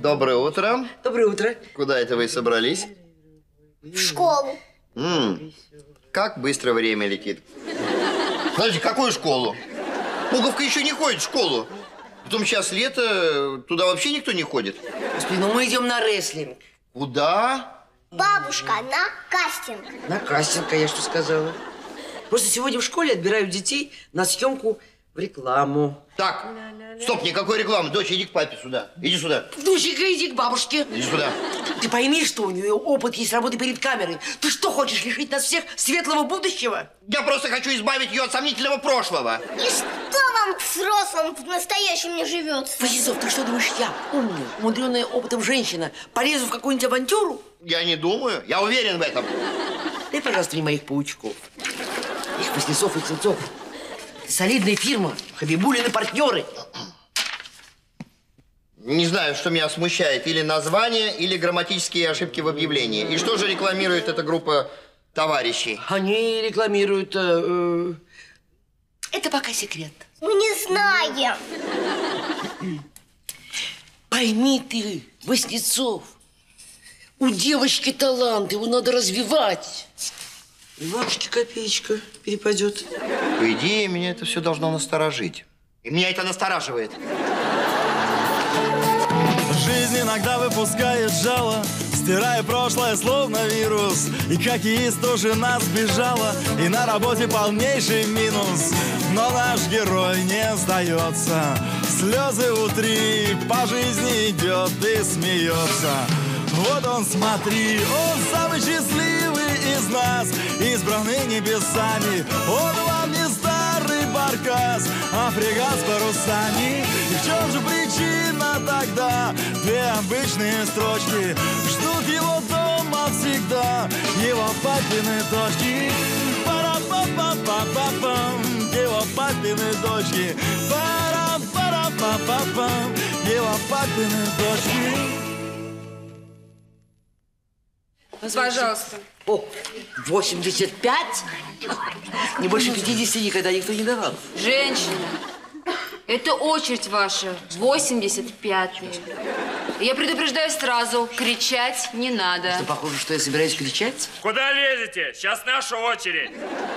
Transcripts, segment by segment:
Доброе утро. Доброе утро. Куда это вы собрались? В школу. Как быстро время летит. Подожди, какую школу? Пуговка еще не ходит в школу. Потом сейчас лето, туда вообще никто не ходит. Господи, ну мы идем на рестлинг. Куда? Бабушка, на кастинг. На кастинг, я что сказала. Просто сегодня в школе отбирают детей на съемку в рекламу. Так, стоп, никакой рекламы. Дочь, иди к папе сюда. Иди сюда. Доченька, иди к бабушке. Иди сюда. Ты пойми, что у нее опыт есть работы перед камерой. Ты что, хочешь лишить нас всех светлого будущего? Я просто хочу избавить ее от сомнительного прошлого. И что вам, взрослым, в настоящем не живется? Васильцов, ты что думаешь, я, умная, умудренная опытом женщина, полезу в какую-нибудь авантюру? Я не думаю. Я уверен в этом. Дай, пожалуйста, мне моих паучков. Их Васнецов и Снецов. Солидная фирма. Хабибулин и партнеры. Не знаю, что меня смущает. Или название, или грамматические ошибки в объявлении. И что же рекламирует эта группа товарищей? Они рекламируют... Это пока секрет. Мы не знаем. Пойми ты, Васнецов, у девочки талант, его надо развивать. И бабушке копеечка перепадет. По идее, меня это все должно насторожить. И меня это настораживает. Жизнь иногда выпускает жало, стирая прошлое, словно вирус. И хоккеист тоже нас сбежала, и на работе полнейший минус. Но наш герой не сдается, слезы утри, по жизни идет и смеется. Вот он, смотри, он самый счастливый из нас, избранный небесами. Он вам не старый баркас, а фрегат с парусами. И в чем же причина тогда? Две обычные строчки ждут его дома всегда, его папины дочки. Пара-па-па-па-па-пам, его папины дочки. Пара-пара-па-па-пам, его папины дочки. Пожалуйста. О, 85? Не больше 50 никогда никто не давал. Женщина, это очередь ваша, 85-я. Я предупреждаю сразу, кричать не надо. Что, похоже, что я собираюсь кричать? Куда лезете? Сейчас наша очередь.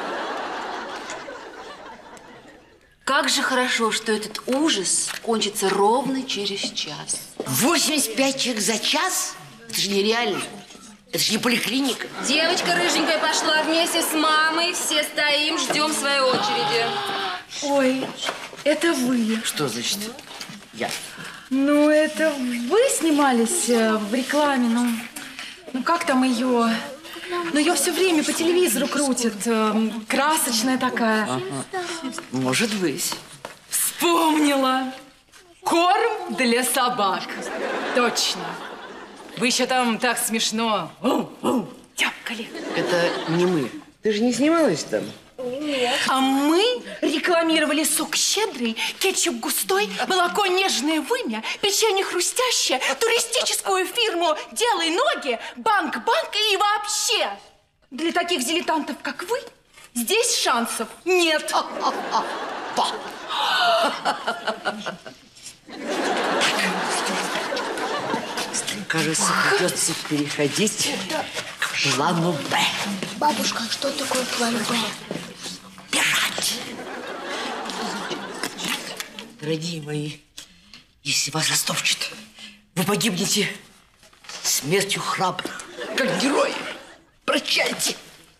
Как же хорошо, что этот ужас кончится ровно через час. 85 человек за час? Это же нереально. Это же не поликлиника. Девочка рыженькая пошла вместе с мамой. Все стоим, ждем своей очереди. Ой, это вы. Что значит я? Ну, это вы снимались в рекламе, ну как там ее? Ну, ее все время по телевизору крутят. Красочная такая. Ага. Может быть. Вспомнила. Корм для собак. Точно. Вы еще там так смешно тяпкали. Это не мы. Ты же не снималась там? Нет. А мы рекламировали сок щедрый, кетчуп густой, молоко нежное вымя, печенье хрустящее, туристическую фирму «Делай ноги», банк и вообще. Для таких дилетантов, как вы, здесь шансов нет. Кажется, придется переходить к плану Б. Бабушка, что такое план Б? Бежать! Дорогие мои, если вас растопчет, вы погибнете смертью храбрых, как герои. Прощайте!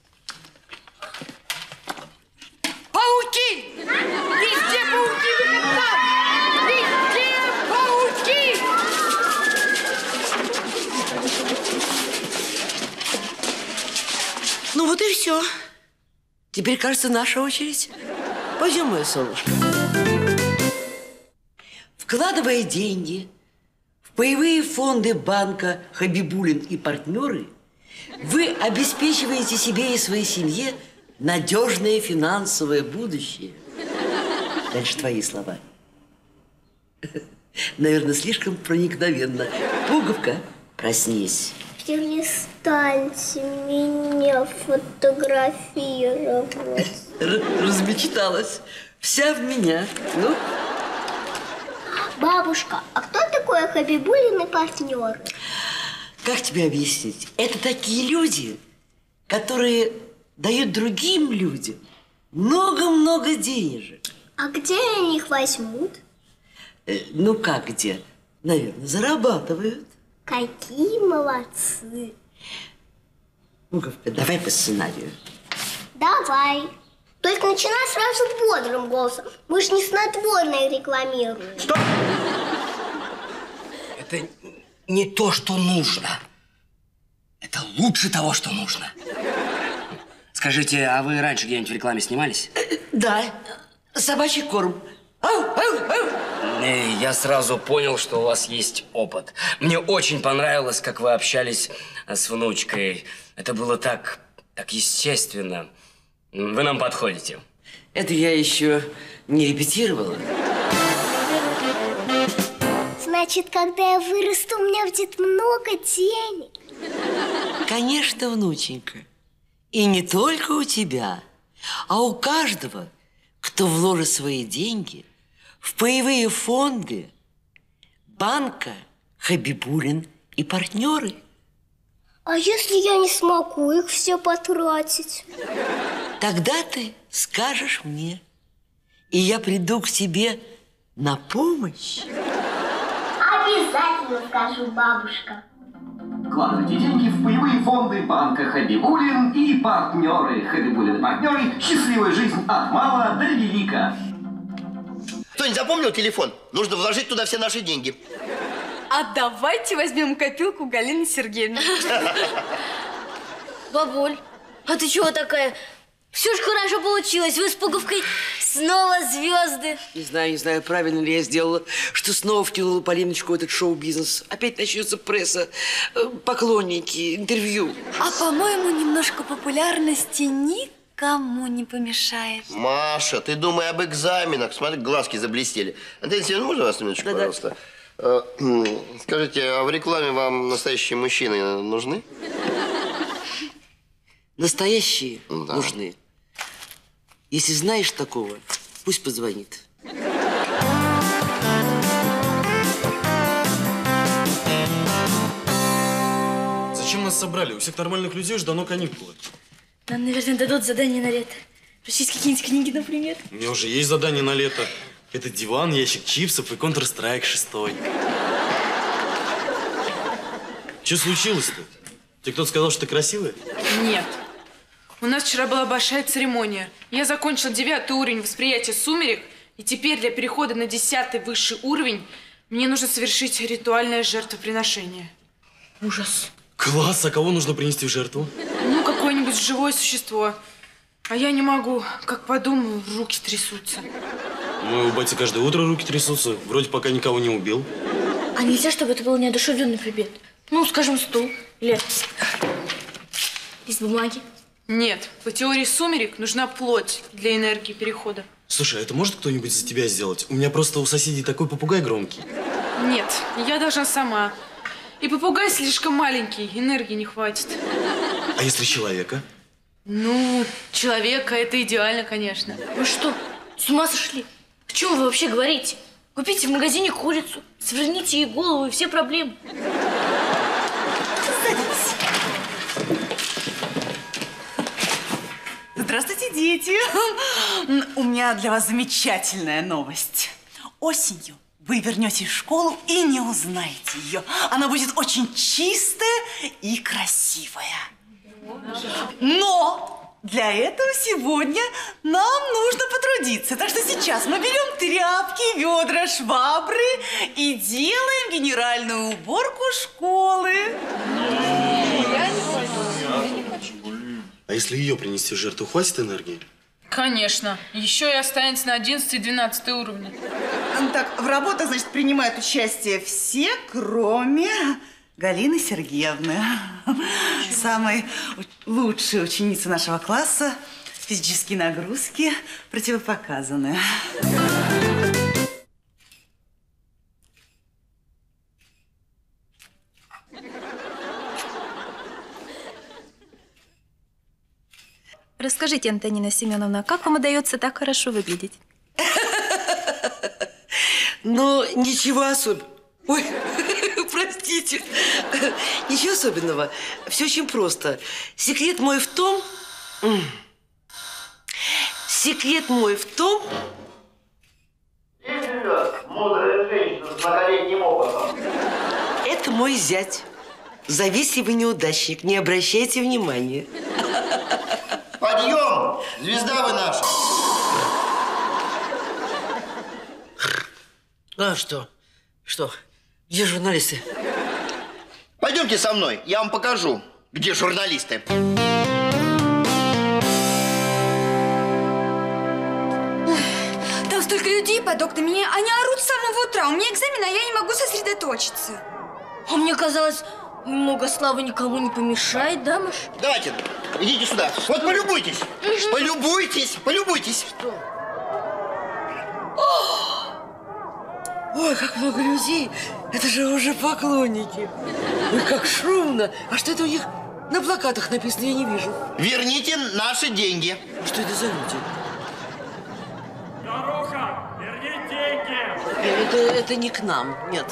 Пауки! Везде пауки! Выход там! Везде пауки! Ну вот и все. Теперь, кажется, наша очередь. Пойдем, мое солнышко. Вкладывая деньги в паевые фонды банка «Хабибулин и партнеры», вы обеспечиваете себе и своей семье надежное финансовое будущее. Дальше твои слова. Наверное, слишком проникновенно. Пуговка, проснись. Перестаньте меня фотографировать. Размечталась. Вся в меня. Ну? Бабушка, а кто такой Хабибулин и партнеры? Как тебе объяснить? Это такие люди, которые дают другим людям много-много денежек. А где они их возьмут? Ну как где? Наверное, зарабатывают. Какие молодцы. Ну-ка, давай по сценарию. Давай. Только начинай сразу бодрым голосом. Мы же не снотворное рекламируем. Стоп! Это не то, что нужно. Это лучше того, что нужно. Скажите, а вы раньше где-нибудь в рекламе снимались? Да, собачий корм. Ау, ау, ау. Я сразу понял, что у вас есть опыт. Мне очень понравилось, как вы общались с внучкой. Это было так естественно. Вы нам подходите. Это я еще не репетировала. Значит, когда я вырасту, у меня будет много денег. Конечно, внученька. И не только у тебя, а у каждого, кто вложит свои деньги в паевые фонды банка Хабибулин и партнеры. А если я не смогу их все потратить? Тогда ты скажешь мне, и я приду к тебе на помощь. Обязательно скажу, бабушка. Вкладывайте деньги в паевые фонды банка Хабибулин и партнеры. Хабибулин и партнеры. Счастливая жизнь от мала до велика. Кто-нибудь запомнил телефон? Нужно вложить туда все наши деньги. А давайте возьмем копилку Галины Сергеевны. Бабуль, а ты чего такая? Все же хорошо получилось. Вы с Пуговкой снова звезды. Не знаю, правильно ли я сделала, что снова втянула Полиночку в этот шоу-бизнес. Опять начнется пресса, поклонники, интервью. А, по-моему, немножко популярности никому не помешает. Маша, ты думай об экзаменах. Смотри, глазки заблестели. Антонина Семеновна, можно вас на минуточку, Да-да. пожалуйста? Скажите, а в рекламе вам настоящие мужчины нужны? Настоящие Да. нужны. Если знаешь такого, пусть позвонит. Зачем нас собрали? У всех нормальных людей уже давно каникулы. Нам, наверное, дадут задание на лето. Прочесть какие-нибудь книги, например. У меня уже есть задание на лето. Это диван, ящик чипсов и Counter-Strike 6. Что случилось-то? Тебе кто-то сказал, что ты красивая? Нет. У нас вчера была большая церемония. Я закончила 9-й уровень восприятия сумерек, и теперь для перехода на 10-й высший уровень мне нужно совершить ритуальное жертвоприношение. Ужас. Класс, а кого нужно принести в жертву? Ну, какое-нибудь живое существо. А я не могу. Как подумаю, руки трясутся. Ну, у бати каждое утро руки трясутся. Вроде пока никого не убил. А нельзя, чтобы это был неодушевленный предмет? Ну, скажем, стул или лист бумаги. Нет, по теории сумерек нужна плоть для энергии перехода. Слушай, а это может кто-нибудь за тебя сделать? У меня просто у соседей такой попугай громкий. Нет, я должна сама. И попугай слишком маленький, энергии не хватит. А если человека? Ну, человека это идеально, конечно. Вы что, с ума сошли? О чем вы вообще говорите? Купите в магазине курицу, сверните ей голову, и все проблемы. Здравствуйте, дети! У меня для вас замечательная новость. Осенью вы вернетесь в школу и не узнаете ее. Она будет очень чистая и красивая. Но для этого сегодня нам нужно потрудиться. Так что сейчас мы берем тряпки, ведра, швабры и делаем генеральную уборку школы. А если ее принести в жертву, хватит энергии? Конечно. Еще и останется на 11 и 12 уровне. Так, в работах, значит, принимают участие все, кроме Галины Сергеевны. Самой лучшей ученицы нашего класса. Физические нагрузки противопоказаны. Расскажите, Антонина Семеновна, как вам удается так хорошо выглядеть? Но ничего особенного. Ой, простите. Ничего особенного. Все очень просто. Секрет мой в том... Секрет мой в том... Здесь живет мудрая женщина с многолетним опытом. Это мой зять. Завистливый неудачник. Не обращайте внимания. Подъем! Звезда вы наша. А что? Что? Где журналисты? Пойдемте со мной, я вам покажу, где журналисты. Там столько людей под окнами, они орут с самого утра. У меня экзамен, а я не могу сосредоточиться. А мне казалось, много славы никому не помешает, да, Маш? Давайте, идите сюда. Вот полюбуйтесь. Полюбуйтесь, полюбуйтесь. Ой, как много людей. Это же уже поклонники. Ой, как шумно. А что это у них на плакатах написано, я не вижу. Верните наши деньги. Что это за люди? Старуха, верни деньги! Это не к нам, нет.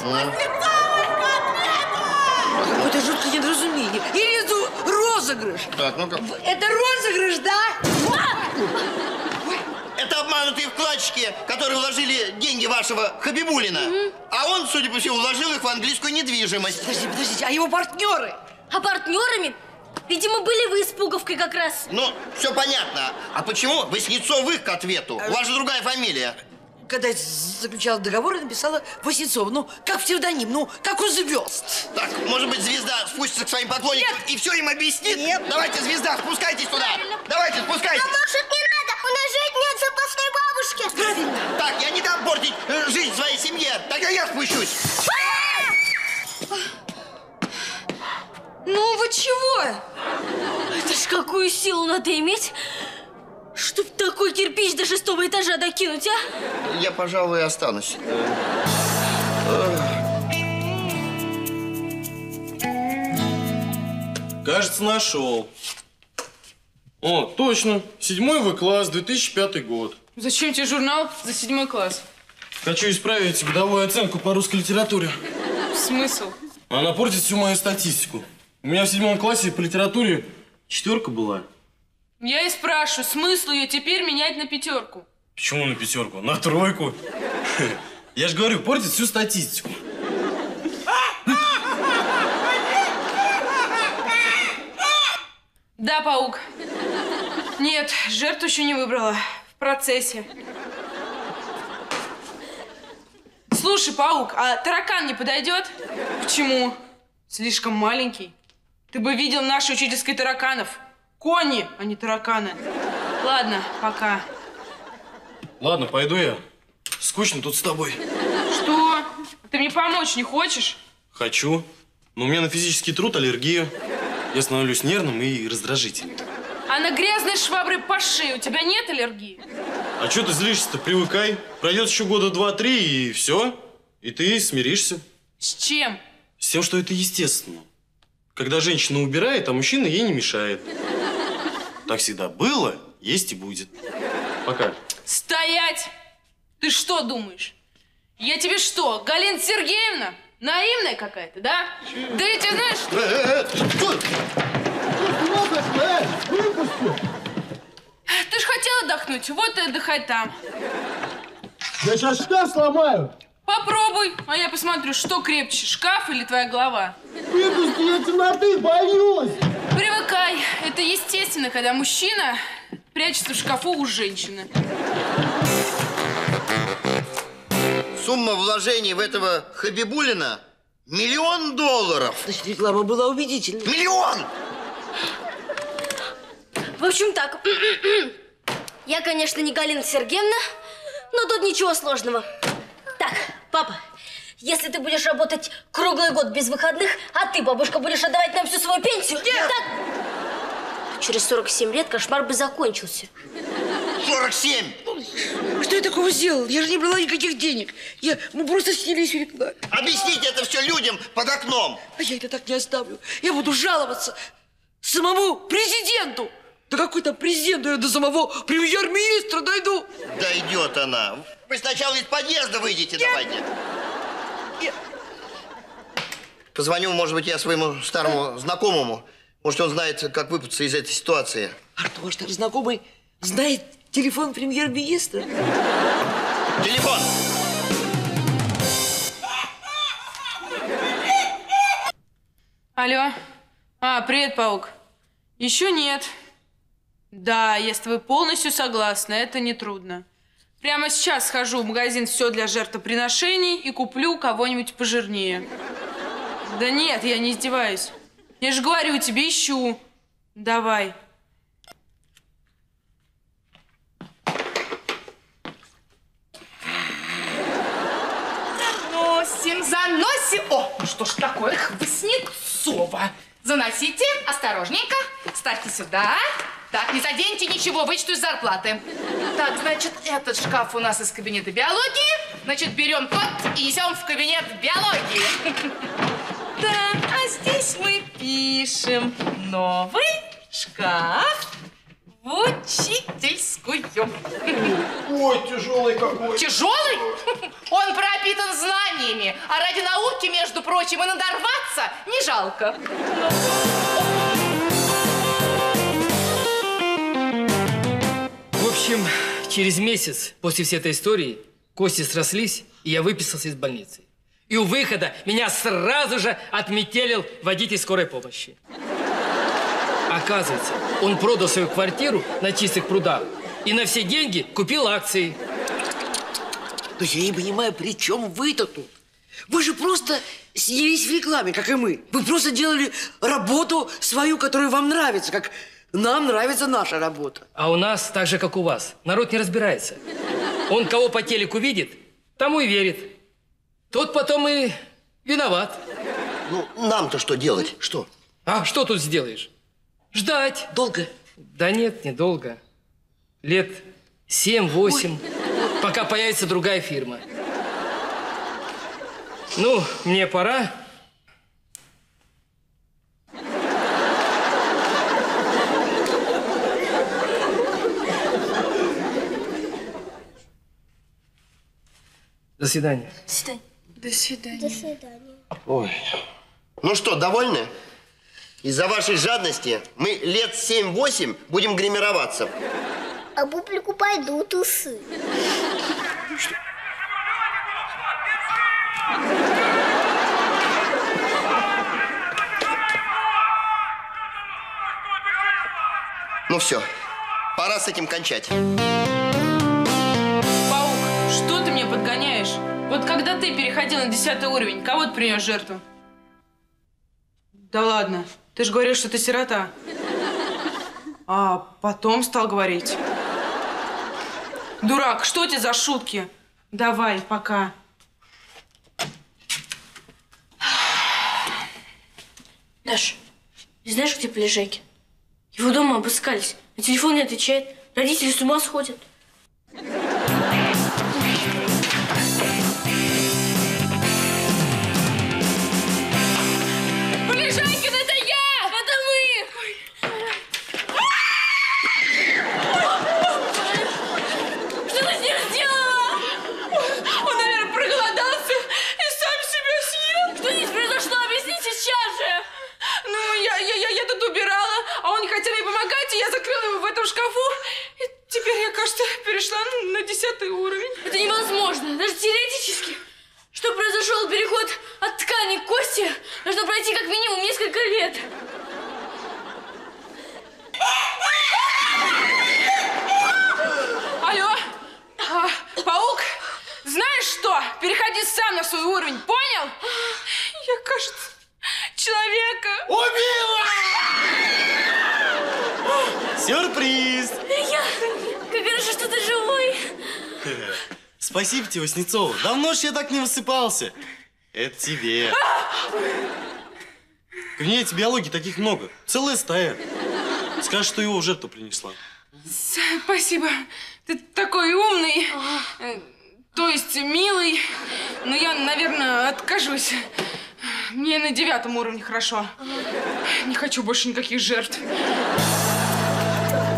Какое-то жуткое недоразумение. Я вижу розыгрыш. Так, ну-ка. Это розыгрыш, да? Это обманутые вкладчики, которые вложили деньги вашего Хабибулина. А он, судя по всему, вложил их в английскую недвижимость. Подождите, а его партнеры? А партнерами, видимо, были вы с Пуговкой как раз. Ну, все понятно. А почему Васнецовых к ответу? У вас же другая фамилия. Когда я заключала договор, я написала Васнецов. Ну, как псевдоним, ну, как у звезд. Так, может быть, звезда спустится к своим поклонникам и все им объяснит? Нет. Давайте, звезда, спускайтесь туда. Давайте, спускайтесь. Бабушек не надо, у нас же нет запасной бабушки. Правильно. Так, я не дам портить жизнь своей семье. Тогда я спущусь. Ну, вы чего? Это ж какую силу надо иметь, чтоб такой кирпич до 6-го этажа докинуть, а? Я, пожалуй, останусь. Кажется, нашел. О, точно. 7 В-класс, 2005 год. Зачем тебе журнал за 7 класс? Хочу исправить годовую оценку по русской литературе. Смысл? Она портит всю мою статистику. У меня в 7 классе по литературе 4 была. Я и спрашиваю, смысл ее теперь менять на 5? Почему на 5? На 3. Я же говорю, портит всю статистику. Да, паук. Нет, жертву еще не выбрала. В процессе. Слушай, паук, а таракан не подойдет? Почему? Слишком маленький. Ты бы видел в нашей учительской тараканов. Кони, а не тараканы. Ладно, пока. Ладно, пойду я. Скучно тут с тобой. Что? Ты мне помочь не хочешь? Хочу. Но у меня на физический труд аллергия. Я становлюсь нервным и раздражительным. А на грязной шваброй по шее у тебя нет аллергии? А что ты злишься-то? Привыкай. Пройдет еще года 2-3 и все. И ты смиришься. С чем? С тем, что это естественно. Когда женщина убирает, а мужчина ей не мешает. Так всегда было, есть и будет. Пока. Стоять! Ты что думаешь? Я тебе что, Галина Сергеевна? Наивная какая-то, да? Да я тебе знаешь... Ты ж хотел отдохнуть, вот и отдыхай там. Я сейчас шкаф сломаю. Попробуй, а я посмотрю, что крепче, шкаф или твоя голова. Выпусти, я темноты боюсь. Привыкай, это естественно, когда мужчина прячется в шкафу у женщины. Сумма вложений в этого Хабибулина $1 миллион. Значит, реклама была убедительной. 1 миллион! В общем так, я, конечно, не Галина Сергеевна, но тут ничего сложного. Так, папа, если ты будешь работать круглый год без выходных, а ты, бабушка, будешь отдавать нам всю свою пенсию, так, через 47 лет кошмар бы закончился. 47! Что я такого сделал? Я же не брала никаких денег. Мы просто снялись в рекламе. Объясните это все людям под окном. А я это так не оставлю. Я буду жаловаться самому президенту. Да какой там президент, я до самого премьер-министра дойду. Дойдет она. Вы сначала из подъезда выйдете, давайте. Позвоню, может быть, я своему старому знакомому. Может, он знает, как выпутаться из этой ситуации. Артур, ваш старый знакомый знает телефон премьер-министра? Телефон! Алло. Привет, Паук. Еще нет. Да, я с тобой полностью согласна, это нетрудно. Прямо сейчас схожу в магазин «Все для жертвоприношений» и куплю кого-нибудь пожирнее. Да нет, я не издеваюсь. Я же говорю, тебе ищу. Давай. Заносим. О, ну что ж такое, Хвостнецова. Заносите, осторожненько. Ставьте сюда. Так, не заденьте ничего, вычту из зарплаты. Так, значит, этот шкаф у нас из кабинета биологии. Значит, берем тот и несем в кабинет биологии. Так, а здесь мы пишем новый шкаф в учительскую. Ой, тяжелый какой. Тяжелый? Он пропитан знаниями. А ради науки, между прочим, и надорваться не жалко. В общем, через месяц после всей этой истории кости срослись, и я выписался из больницы. И у выхода меня сразу же отметелил водитель скорой помощи. Оказывается, он продал свою квартиру на Чистых прудах и на все деньги купил акции. Но я не понимаю, при чем вы-то тут? Вы же просто снялись в рекламе, как и мы. Вы просто делали работу свою, которая вам нравится, как нам нравится наша работа. А у нас так же, как у вас. Народ не разбирается. Он кого по телеку видит, тому и верит. Тот потом и виноват. Ну, нам-то что делать? Что? А что тут сделаешь? Ждать. Долго? Да нет, недолго. Лет 7-8, пока появится другая фирма. Ну, мне пора. До свидания. До свидания. До свидания. До свидания. Ой. Ну что, довольны? Из-за вашей жадности мы лет 7-8 будем гримироваться. А бублику пойдут усы. Ну все, пора с этим кончать. Паук, что ты мне подгоняешь? Вот когда ты переходил на 10 уровень, кого ты принес жертву? Да ладно, ты же говоришь, что ты сирота. А потом стал говорить. Дурак, что эти за шутки? Давай, пока. Даш, знаешь, где Полежайкин? Его дома обыскались, на телефон не отвечает. Родители с ума сходят. Полежайкин, это я! Это мы! Что ты с ним сделала? Он, наверное, проголодался и сам себя съел. Что здесь произошло? Объясни сейчас же! Ну, я тут убирала, а он не хотел мне помогать, и я закрыла его в этом шкафу. И теперь я, кажется, перешла на 10 уровень. Это невозможно, даже теоретически. Чтобы произошел переход от ткани к кости, нужно пройти как минимум несколько лет. Алло, Паук, знаешь что? Переходи сам на свой уровень, понял? Я, кажется, человека убила! Сюрприз! Я, как хорошо, что ты живой. Спасибо тебе, Васнецова. Давно ж я так не высыпался. Это тебе. В кабинете биологии таких много. Целая стая. Скажешь, что его в жертву принесла. Спасибо. Ты такой умный. То есть милый. Но я, наверное, откажусь. Мне на 9 уровне хорошо. Не хочу больше никаких жертв.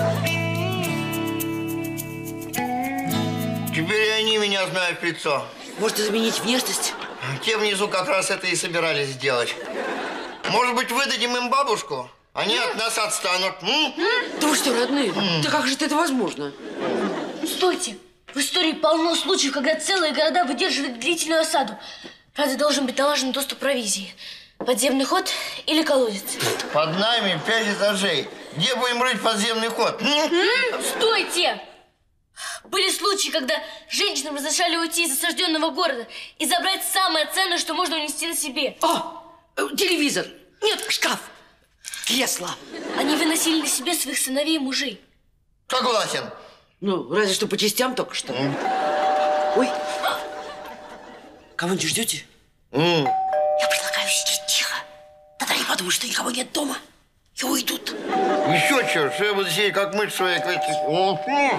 меня знают в лицо. Может, изменить внешность? Те внизу как раз это и собирались сделать. Может быть, выдадим им бабушку? Они от нас отстанут. Да вы что, родные? Да как же это возможно? Стойте! В истории полно случаев, когда целые города выдерживают длительную осаду. Правда, должен быть налажен доступ провизии. Подземный ход или колодец? Под нами 5 этажей. Где будем рыть подземный ход? Стойте! Были случаи, когда женщинам разрешали уйти из осажденного города и забрать самое ценное, что можно унести на себе. Телевизор. Нет, шкаф. Кресло. Они выносили на себе своих сыновей и мужей. Согласен. Ну, разве что по частям только что. Ой. Кого-нибудь ждете? Я предлагаю сидеть тихо. Тогда не подумают, что никого нет дома. И уйдут. Еще что я буду сидеть, как мышь своя. Предлагаю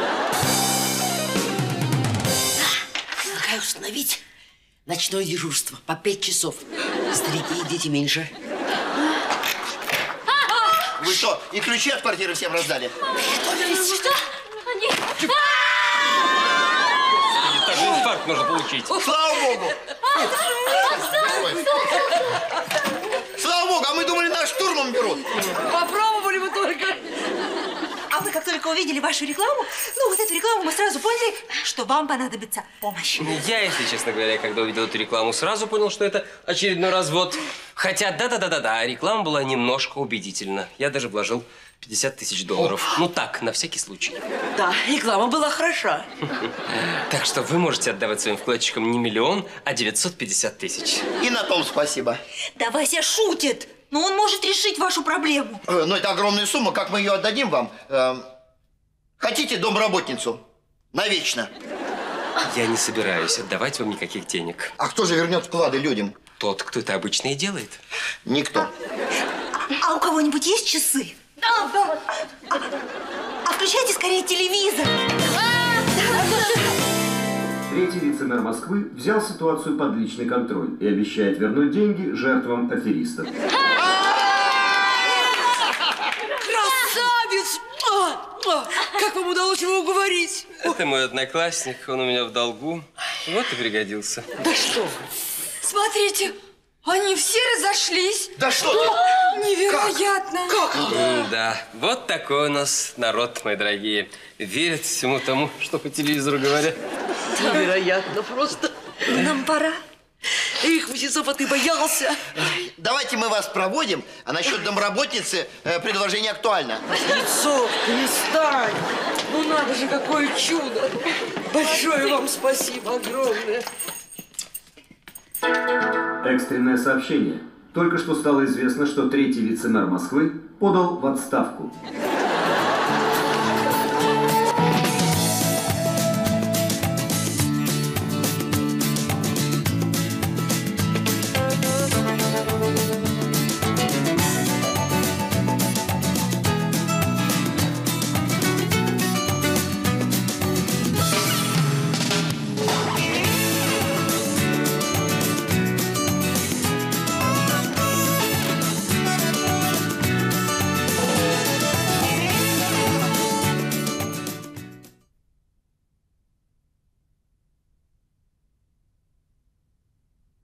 установить ночное дежурство по 5 часов. Старики и дети меньше. Вы что, и ключи от квартиры всем раздали? Что? Они... Даже инфаркт нужно получить. Слава Богу! Слава Богу, а мы думали, нас штурмом берут. Попробовали мы только. А мы как только увидели вашу рекламу, ну вот эту рекламу, мы сразу поняли, что вам понадобится помощь. Я, если честно говоря, когда увидел эту рекламу, сразу понял, что это очередной развод. Хотя, да, реклама была немножко убедительна. Я даже вложил $50 000. Ну так, на всякий случай. Да, реклама была хороша. Так что вы можете отдавать своим вкладчикам не 1 000 000, а 950 000. И на том спасибо. Да Вася шутит, но он может решить вашу проблему. Но это огромная сумма, как мы ее отдадим вам? Хотите домработницу? Навечно. Я не собираюсь отдавать вам никаких денег. А кто же вернет вклады людям? Тот, кто это обычно и делает. Никто. А у кого-нибудь есть часы? А включайте скорее телевизор. Третий вице-мэр Москвы взял ситуацию под личный контроль и обещает вернуть деньги жертвам аферистов. Красавец! Как вам удалось его уговорить? Это мой одноклассник, он у меня в долгу. Вот и пригодился. Да что вы. Смотрите, они все разошлись. Да что ты? Невероятно. Как? Да, вот такой у нас народ, мои дорогие. Верят всему тому, что по телевизору говорят. Невероятно просто. Нам пора. Эх, Васильцов, а ты боялся. Давайте мы вас проводим, а насчет домработницы предложение актуально. Васильцов, перестань. Ну надо же, какое чудо. Большое вам спасибо, огромное. Экстренное сообщение. Только что стало известно, что третий вице-мэр Москвы подал в отставку.